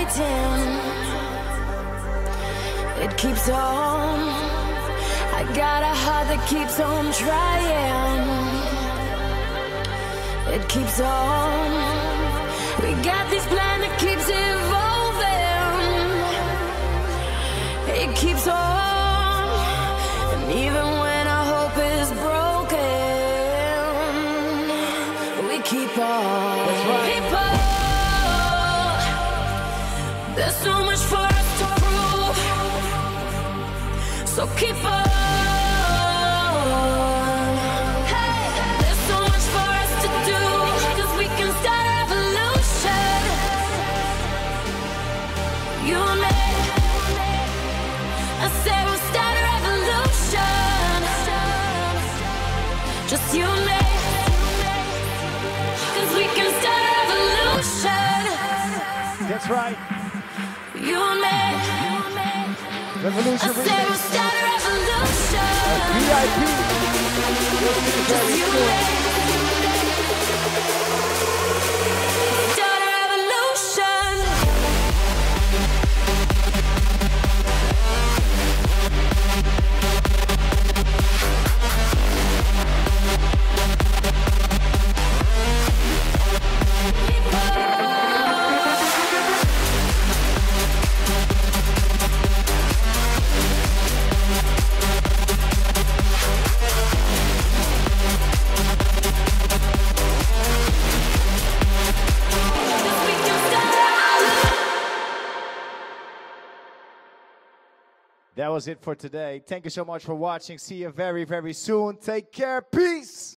fighting. It keeps on. I got a heart that keeps on trying. It keeps on. We got this plan that keeps evolving. It keeps on. And even when our hope is broken, we keep on. That's right. Keep on. There's so much for us to prove. So keep on. Hey, there's so much for us to do. 'Cause we can start a revolution. You and me. I said we'll start a revolution. Just you and me. 'Cause we can start a revolution. That's right. You and me. Revolution I said we'll remix. start a revolution. VIP. Just you and me. Start a revolution. That was it for today. Thank you so much for watching. See you very, very soon. Take care. Peace.